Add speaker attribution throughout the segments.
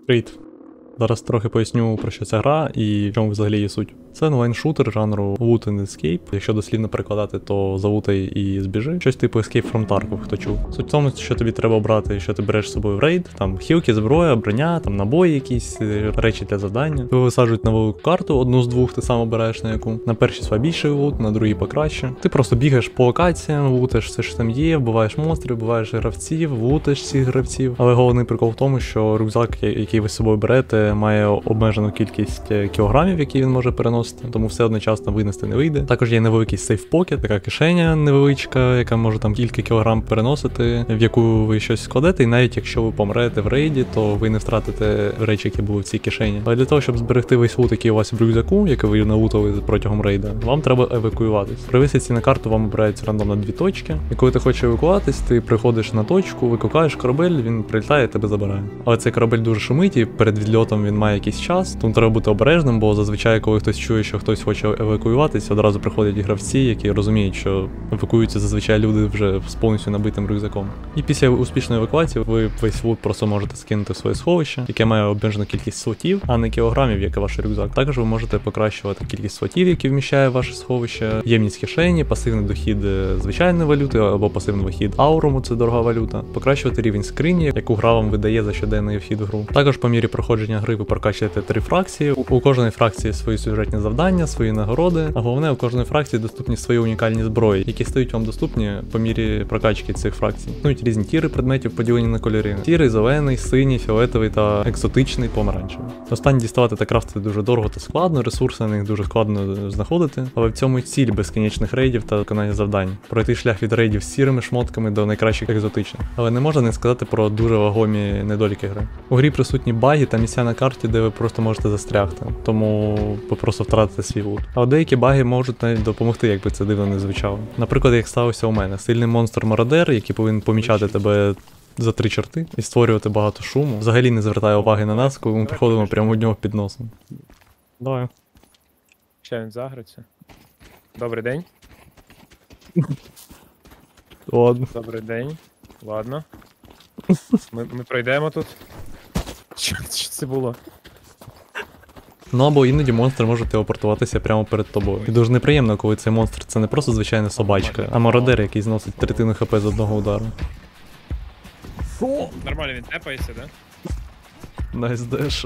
Speaker 1: Привіт. Зараз трохи поясню, про що ця гра і в чому взагалі її суть. Це онлайн-шутер жанру Loot and Escape. Якщо дослівно перекладати, то залутай і збіжи. Щось типу Escape from Tarkov, хто чув. Суть в тому, що тобі треба обрати, що ти береш з собою в рейд. Там хілки, зброя, броня, там набої якісь, речі для завдання. Тебе висаджують на велику карту, одну з двох ти сам обираєш на яку. На першій слабіший лут, на другій покраще. Ти просто бігаєш по локаціям, лутаєш все, що там є, вбиваєш монстрів, вбиваєш гравців, лутаєш цих гравців. Але головний прикол в тому, що рюкзак, який ви з собою берете, має обмежену кількість кілограмів, які він може переносити, тому все одночасно винести не вийде. Також є невеликий сейф-покет, така кишеня невеличка, яка може там кілька кілограм переносити, в яку ви щось складете, і навіть якщо ви помрете в рейді, то ви не втратите речі, які були в цій кишені. Але для того, щоб зберегти весь лут, який у вас в рюкзаку, який ви налутали протягом рейда, вам треба евакуюватись. При висадці на карту вам обирають рандомно дві точки, і коли ти хочеш евакуюватись, ти приходиш на точку, викликаєш корабель, він прилітає і тебе забирає. Але цей корабель дуже шумить, і перед відльотом він має якийсь час, тому треба бути обережним, бо зазвичай, коли хтось чує, що хтось хоче евакуюватися, одразу приходять гравці, які розуміють, що евакуюються зазвичай люди вже з повністю набитим рюкзаком. І після успішної евакуації ви весь лут просто можете скинути в своє сховище, яке має обмежену кількість слотів, а не кілограмів, як і ваш рюкзак. Також ви можете покращувати кількість слотів, які вміщає ваше сховище, ємність кишені, пасивний дохід звичайної валюти або пасивний вихід ауруму, це дорога валюта, покращувати рівень скрині, яку гра вам видає за щоденний вхід в гру. Також по мірі проходження гри ви прокачуєте 3 фракції. У кожної фракції свої сюжетні завдання, свої нагороди, а головне, у кожної фракції доступні свої унікальні зброї, які стають вам доступні по мірі прокачки цих фракцій. Існують різні тіри предметів, поділені на кольори. Сірий, зелений, синій, фіолетовий та екзотичний, помаранчевий. Останні діставати та крафтити дуже дорого та складно, ресурси на них дуже складно знаходити, але в цьому ціль безкінечних рейдів та виконання завдань. Пройти шлях від рейдів з сірими шмотками до найкращих екзотичних. Але не можна не сказати про дуже вагомі недоліки гри. У грі присутні баги та місця на карті, де ви просто можете застрягти, тому ви просто втратите свій лут. Але деякі баги можуть навіть допомогти, якби це дивно не звучало. Наприклад, як сталося у мене. Сильний монстр-мародер, який повинен помічати тебе за 3 чорти і створювати багато шуму. Взагалі не звертає уваги на нас, коли ми приходимо прямо від нього під носом. Давай.
Speaker 2: Ще він загриться. Добрий день.
Speaker 1: Ладно.
Speaker 2: Добрий день. Ладно. Ми пройдемо тут. Що це було?
Speaker 1: Ну або іноді монстр може телепортуватися прямо перед тобою. І дуже неприємно, коли цей монстр це не просто звичайна собачка, а мародер, який зносить третину хп з одного удару.
Speaker 2: Нормально він тепається, да?
Speaker 1: Найс деш.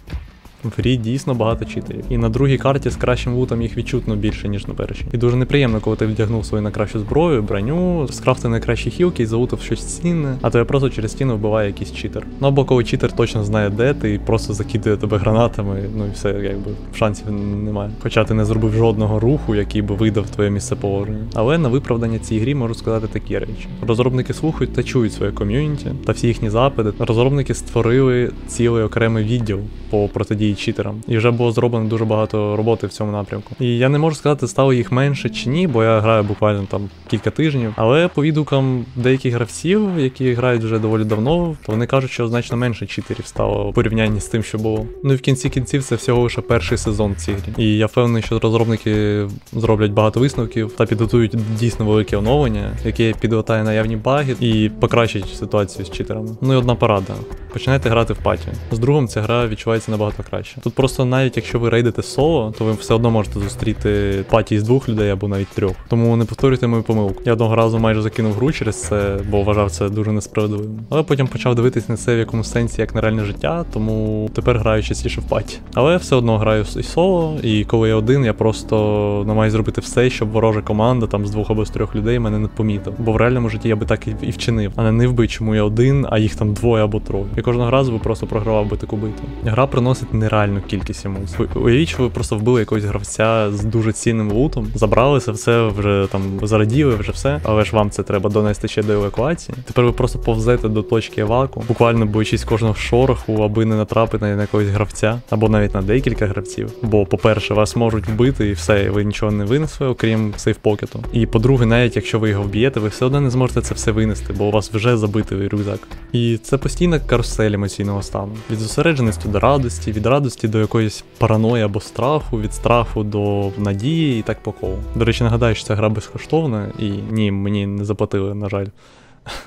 Speaker 1: В грі дійсно багато читерів. І на другій карті з кращим лутом їх відчутно більше, ніж на першій. І дуже неприємно, коли ти вдягнув свою найкращу зброю, броню, скрафтив найкращі хілки і залутав щось цінне, а тебе просто через стіну вбиває якийсь читер. Ну або коли читер точно знає, де ти, і просто закидує тебе гранатами, ну і все, якби шансів немає. Хоча ти не зробив жодного руху, який би видав твоє місцеположення. Але на виправдання цій грі можу сказати такі речі. Розробники слухають та чують своє ком'юніті та всі їхні запити. Розробники створили цілий окремий відділ по протидії читерам. І вже було зроблено дуже багато роботи в цьому напрямку. І я не можу сказати, стало їх менше чи ні, бо я граю буквально там кілька тижнів. Але по відгукам деяких гравців, які грають вже доволі давно, то вони кажуть, що значно менше читерів стало в порівнянні з тим, що було. Ну і в кінці кінців це всього лише перший сезон цієї грі. І я впевнений, що розробники зроблять багато висновків та підготують дійсно велике оновлення, яке підлатає наявні баги і покращить ситуацію з читерами. Ну і одна порада. Починайте грати в паті. З другом ця гра відчувається набагато краще. Тут просто навіть якщо ви рейдите соло, то ви все одно можете зустріти паті з 2 людей або навіть 3. Тому не повторюйте мою помилку. Я одного разу майже закинув гру через це, бо вважав це дуже несправедливим. Але потім почав дивитись на це в якомусь сенсі як на реальне життя, тому тепер граю частіше в паті. Але все одно граю і соло, і коли я один, я просто намагаюсь зробити все, щоб ворожа команда там з 2 або з 3 людей мене не помітив. Бо в реальному житті я би так і вчинив, а не нив би, чому я один, а їх там 2 або 3. І кожного разу би просто програвав би таку битву. Гра приносить нереальну кількість емоцій. Уявіть, що ви просто вбили якогось гравця з дуже цінним лутом, забралися все, вже там зараділи, вже все, але ж вам це треба донести ще до евакуації. Тепер ви просто повзете до точки еваку, буквально боючись кожного шороху, аби не натрапити на якогось гравця, або навіть на декілька гравців. Бо, по-перше, вас можуть вбити і все, ви нічого не винесли, окрім сейфпокету. І по-друге, навіть якщо ви його вб'єте, ви все одно не зможете це все винести, бо у вас вже забитий рюкзак. І це постійна карусель емоційного стану. Від зосередженості до радості, від радості до якоїсь параної або страху, від страху до надії і так по колу. До речі, нагадаю, що ця гра безкоштовна і ні, мені не заплатили, на жаль.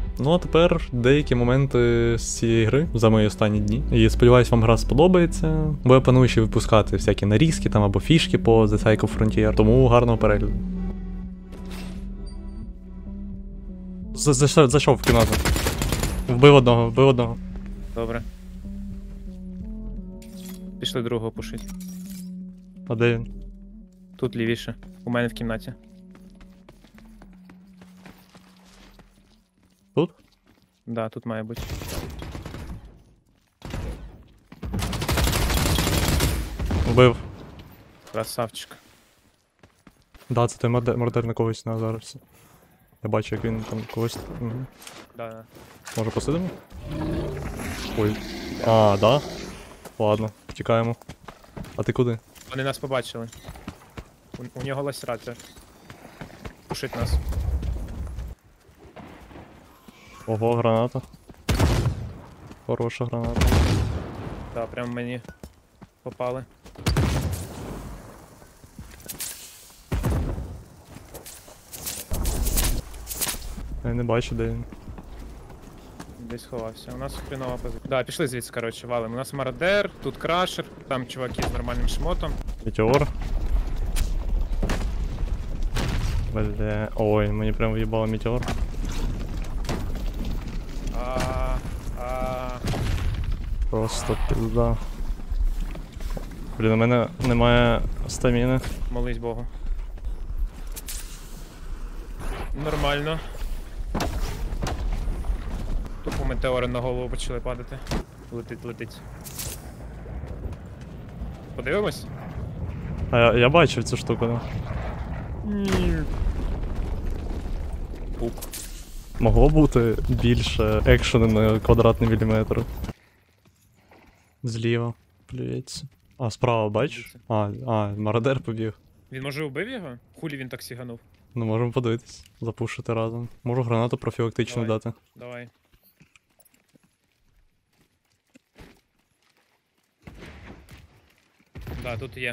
Speaker 1: Ну а тепер деякі моменти з цієї гри за мої останні дні. І сподіваюсь, вам гра сподобається. Бо я планую ще випускати всякі нарізки там або фішки по The Cycle Frontier, тому гарного перегляду. Зайшов в кімнату. Вбив одного.
Speaker 2: Добре. Пішли другого пушить.
Speaker 1: А де він?
Speaker 2: Тут лівіше. У мене в кімнаті.
Speaker 1: Тут?
Speaker 2: Да, тут має бути.
Speaker 1: Вбив.
Speaker 2: Красавчик.
Speaker 1: Да, це той мордер на когось на зараз. Я бачу, як він там когось. Угу.
Speaker 2: Да.
Speaker 1: Може посидимо? Ой. А, да? Ладно, втікаємо. А ти куди?
Speaker 2: Вони нас побачили. У нього ласерація. Пушить нас.
Speaker 1: Ого, граната. Хороша граната.
Speaker 2: Да, прям мені попали.
Speaker 1: Я не бачу, де він.
Speaker 2: Десь ховався. У нас хренова позиція. Да, пішли звідси, коротше, валим. У нас мародер, тут крашер, там чуваки з нормальним шмотом.
Speaker 1: Метеор. Бля. Ой, мені прям в'їбало метеор. Просто пизда. Блін, у мене немає стаміни.
Speaker 2: Молись Богу. Нормально. Тупо метеори на голову почали падати. Летить. Подивимось?
Speaker 1: А я бачив цю штуку, да.
Speaker 2: Пук.
Speaker 1: Могло бути більше екшену на квадратний міліметр. Зліва плюється. А, справа бачиш? Мародер побіг.
Speaker 2: Він може вбив його? Хулі він так сіганув?
Speaker 1: Ну можемо подивитись, запушити разом. Можу гранату профілактичну
Speaker 2: Давай.
Speaker 1: дати.
Speaker 2: Давай. Да, тут є.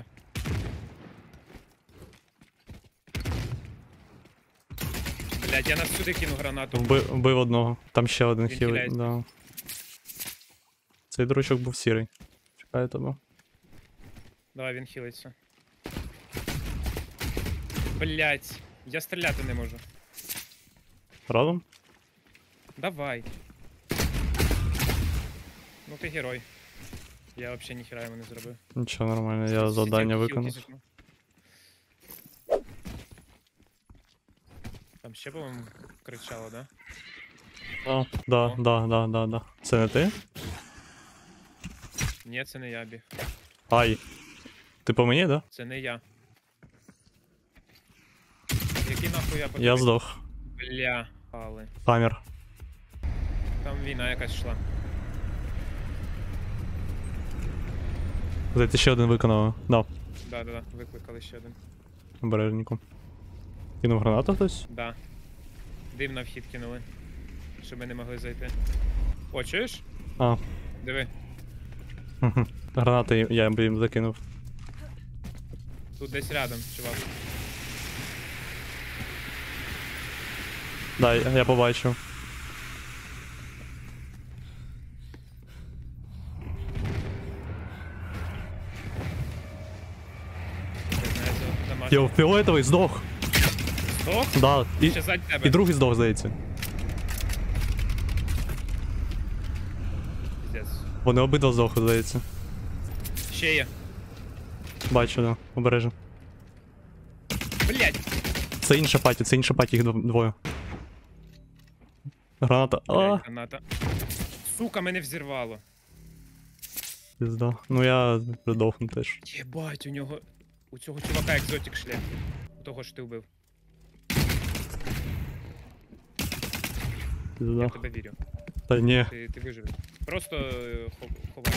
Speaker 2: Блять, я нас сюди кину гранату.
Speaker 1: Вбив одного. Там ще один
Speaker 2: Він
Speaker 1: хілий.
Speaker 2: хиляється.
Speaker 1: Да. Цей дурачок був сірий. Чекаю тебе.
Speaker 2: Давай, він хилиться. Блять, я стріляти не можу.
Speaker 1: Разом?
Speaker 2: Давай. Ну ти герой. Я вообще ніхера йому не зробив.
Speaker 1: Нічого, нормально, я
Speaker 2: Всі
Speaker 1: завдання
Speaker 2: ті
Speaker 1: виконав.
Speaker 2: хілки зажму. Там ще, по-моєму, кричало, да?
Speaker 1: Да. Це не ти?
Speaker 2: Ні, це не я біг.
Speaker 1: Ай. Ти по мені, да?
Speaker 2: Це не я. Який нахуй я
Speaker 1: Я здох.
Speaker 2: Бля, пали.
Speaker 1: Хаммер.
Speaker 2: Там війна якась йшла.
Speaker 1: Ти ще один виконав. Да.
Speaker 2: Да, викликали ще один.
Speaker 1: Обережніку. Кинув гранату хтось?
Speaker 2: Да. Дим на вхід кинули. Щоб ми не могли зайти. О, чуєш?
Speaker 1: А.
Speaker 2: Диви.
Speaker 1: Гранати я б їм закинув.
Speaker 2: Тут десь рядом, чувак.
Speaker 1: Да, я побачив.
Speaker 2: Не знаю, це домашній.
Speaker 1: Йо, фіолетовий здох.
Speaker 2: Здох?
Speaker 1: Да,
Speaker 2: Ще ззаді тебе.
Speaker 1: і другий здох, здається.
Speaker 2: Пиздец.
Speaker 1: Вони обидва здохли, здається.
Speaker 2: Ще є.
Speaker 1: Бачу, да, обережно.
Speaker 2: Блять!
Speaker 1: Це інша паті, їх двоє. Граната.
Speaker 2: Блять, граната. Сука, мене взірвало.
Speaker 1: Пізда. Ну я придохну теж.
Speaker 2: Єбать, у цього чувака екзотик шлем. У того ж ти вбив.
Speaker 1: Пізда.
Speaker 2: Я в тебе вірю.
Speaker 1: Та ні,
Speaker 2: Ти виживеш. Просто ховай.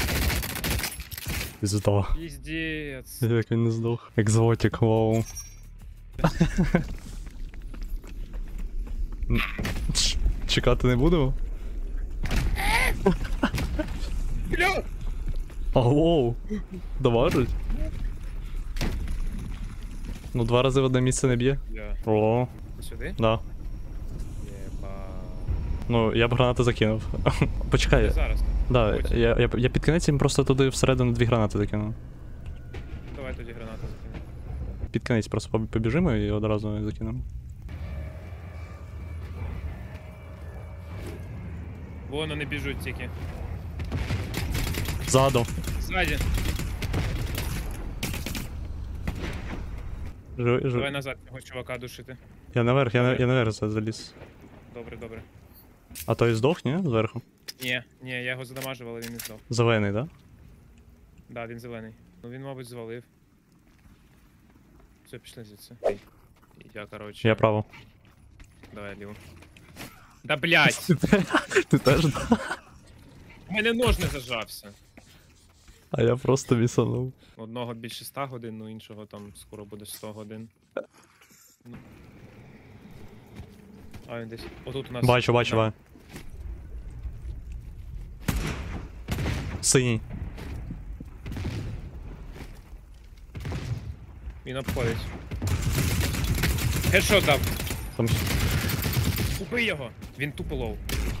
Speaker 1: пізда.
Speaker 2: Піздець.
Speaker 1: Як він не здох. Екзотик, вау. Чекати не будемо?
Speaker 2: Бля!
Speaker 1: А, воу. Доважить? Ну 2 рази в одне місце не б'є.
Speaker 2: Я.
Speaker 1: О,
Speaker 2: Сюди?
Speaker 1: да.
Speaker 2: Єба.
Speaker 1: Ну, я б гранати закинув.
Speaker 2: Я
Speaker 1: Почекай.
Speaker 2: зараз.
Speaker 1: Да,
Speaker 2: Потім.
Speaker 1: я під кінець їм просто туди всередину 2 гранати закинув.
Speaker 2: Давай тоді гранату закинемо.
Speaker 1: Під кінець просто побіжимо і одразу закинемо.
Speaker 2: Вон вони біжуть тільки.
Speaker 1: Ззаду.
Speaker 2: Ззаді.
Speaker 1: Живий.
Speaker 2: Давай назад цього чувака душити.
Speaker 1: Я наверх, я наверх заліз.
Speaker 2: Добре, добре.
Speaker 1: А той здох, ні? Зверху?
Speaker 2: Ні, я його задамажив, але він не здох.
Speaker 1: Зелений, да?
Speaker 2: Да, він зелений. Ну він, мабуть, звалив. Все, пішли звідси. Я, короче.
Speaker 1: Я право.
Speaker 2: Давай ліво. Да блять!
Speaker 1: Ти теж, да?
Speaker 2: У мене нож не зажався.
Speaker 1: А я просто вісанув.
Speaker 2: Одного більше 100 годин, ну іншого там скоро буде 100 годин. Ну. А він десь. Отут у нас.
Speaker 1: Бачу,
Speaker 2: Да.
Speaker 1: бачу. Синій.
Speaker 2: Він обходить. Хедшот дав.
Speaker 1: Там...
Speaker 2: Убий його! Він тупо лоу.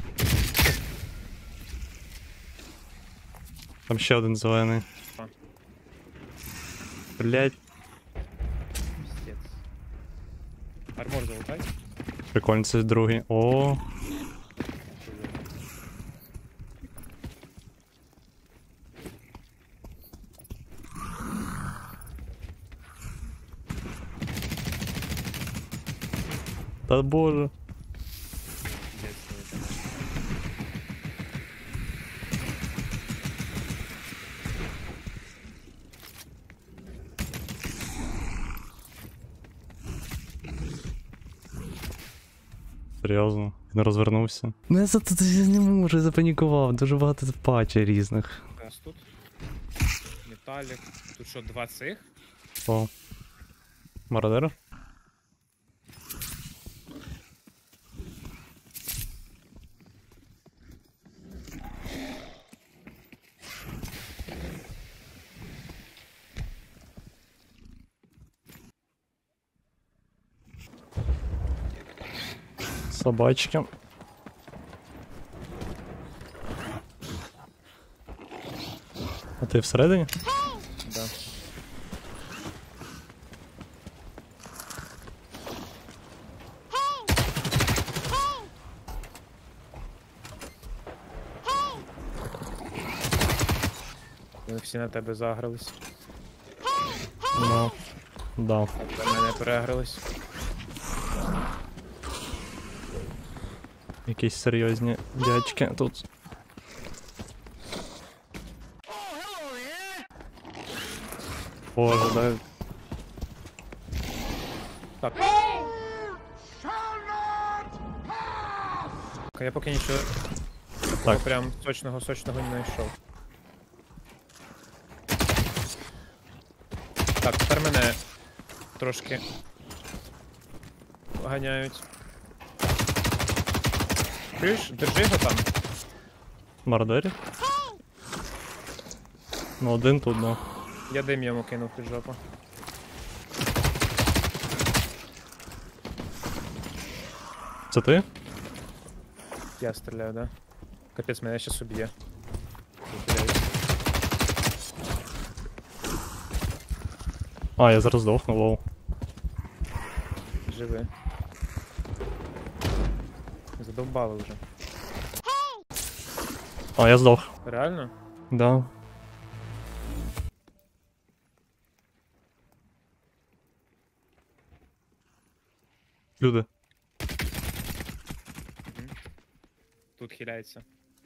Speaker 1: Там ще один зелений.
Speaker 2: А.
Speaker 1: Блять,
Speaker 2: Пиздец. Армор залутай.
Speaker 1: прикольно, це другий. О, та боже.
Speaker 2: Пиздец, залутай.
Speaker 1: Серйозно, він розвернувся. Ну я тут не можу, я запанікував, дуже багато патчів різних.
Speaker 2: У нас тут. Металік. Тут що, 2 цих?
Speaker 1: О. Мародера? Собачки. А ти всередині?
Speaker 2: Да. Вони всі на тебе загрались.
Speaker 1: Ну. Да.
Speaker 2: А на мене перегрались.
Speaker 1: Якісь серйозні дядьки тут. Боже, дай.
Speaker 2: Так. Я поки нічого
Speaker 1: Так.
Speaker 2: прям сочного не знайшов. Так, тепер мене трошки ганяють. Чуєш? Держи його там.
Speaker 1: Мародері? Ну, один тут, да.
Speaker 2: Я дим йому кинув під жопу.
Speaker 1: Це ти?
Speaker 2: Я стріляю, да? Капець, мене щас уб'є.
Speaker 1: А, я зараз здохну, лоу.
Speaker 2: Живи. Задовбали вже.
Speaker 1: А, я здох.
Speaker 2: Реально?
Speaker 1: Да. Люди.
Speaker 2: Тут хиляється.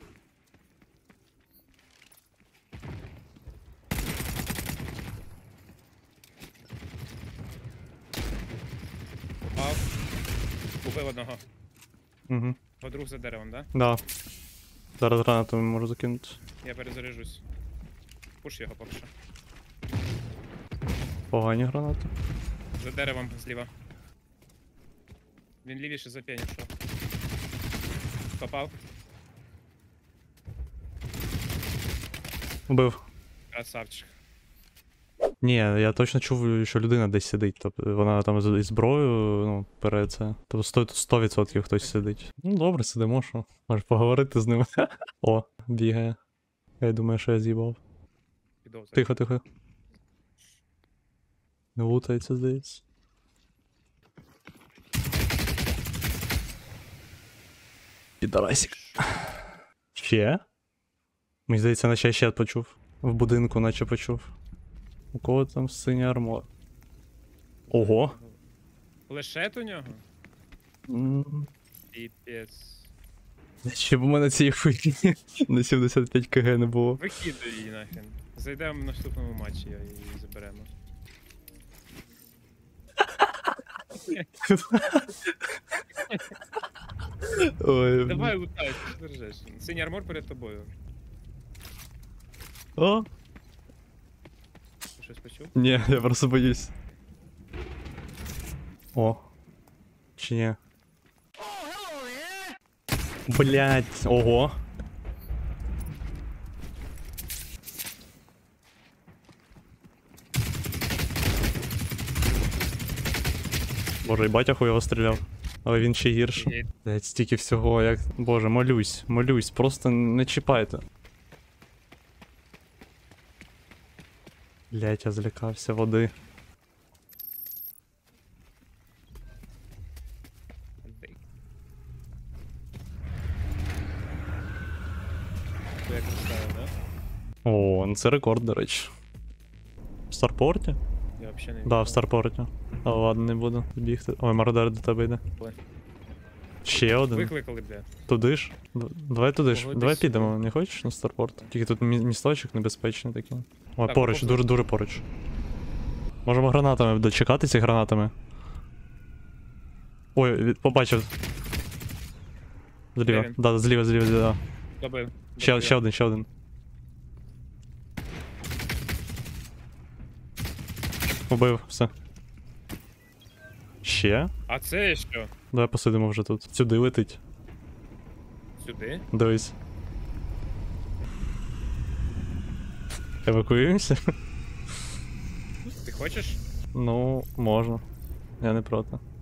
Speaker 2: Упав. Убив одного.
Speaker 1: Угу.
Speaker 2: Подруг за деревом, да?
Speaker 1: Да. Зараз гранату можу закинути.
Speaker 2: Я перезаряжусь. Пуш його поки що.
Speaker 1: Погані гранати.
Speaker 2: За деревом зліва. Він лівіше за пеню шов. Попав.
Speaker 1: Убив.
Speaker 2: Красавчик.
Speaker 1: Ні, я точно чув, що людина десь сидить. Тобто вона там зі зброєю, ну, перед це. Тобто 100% хтось сидить. Ну добре, сидимо, що. Може поговорити з ними. О, бігає. Я думаю, що я з'їбав.
Speaker 2: Підозрюю.
Speaker 1: Тихо, тихо. Не лутається, здається. Підарасик. Ще? Мені здається, наче я ще почув. В будинку наче почув. У кого там синій армор? Ого!
Speaker 2: Плешет у нього?
Speaker 1: М,
Speaker 2: Піпець.
Speaker 1: Ще б у мене цієї хуйні на 75 кг не було.
Speaker 2: Викидуй її нахрен. Зайдемо в наступному матчі, я її заберемо.
Speaker 1: Ой.
Speaker 2: Давай лутай, що ти держиш? Синій армор перед тобою.
Speaker 1: О?
Speaker 2: Ти щось почув?
Speaker 1: Ні, я просто боюсь. О. Чи ні? Блять, ого. Боже, і батя хуйово стріляв. Але він ще гірше.
Speaker 2: Ні.
Speaker 1: Блять, стільки всього, як. Боже, молюсь, просто не чіпайте. Блять, я злякався води.
Speaker 2: Ти як розставив, да?
Speaker 1: О, ну це рекорд, до речі. В Старпорті?
Speaker 2: Я взагалі не
Speaker 1: Да, в
Speaker 2: вмію.
Speaker 1: Старпорті. А ладно, не буду бігти. Ой, мародер до тебе йде.
Speaker 2: Ой.
Speaker 1: Ще один.
Speaker 2: Викликали, бля.
Speaker 1: Туди ж? Давай туди ж.
Speaker 2: Погодись.
Speaker 1: Давай підемо, не хочеш на Старпорт? Тільки тут місточок небезпечний такий. Ой,
Speaker 2: Так,
Speaker 1: поруч,
Speaker 2: попробуй.
Speaker 1: дуже поруч. Можемо гранатами дочекатися гранатами. Ой, побачив.
Speaker 2: Де
Speaker 1: Зліва.
Speaker 2: він?
Speaker 1: Да, зліва.
Speaker 2: Добив.
Speaker 1: Ще один. Убив, все. Ще?
Speaker 2: А це що?
Speaker 1: Давай посидимо вже тут. Сюди летить.
Speaker 2: Сюди?
Speaker 1: Дивись. Евакуюємося?
Speaker 2: Ти хочеш?
Speaker 1: Ну, можна. Я не проти.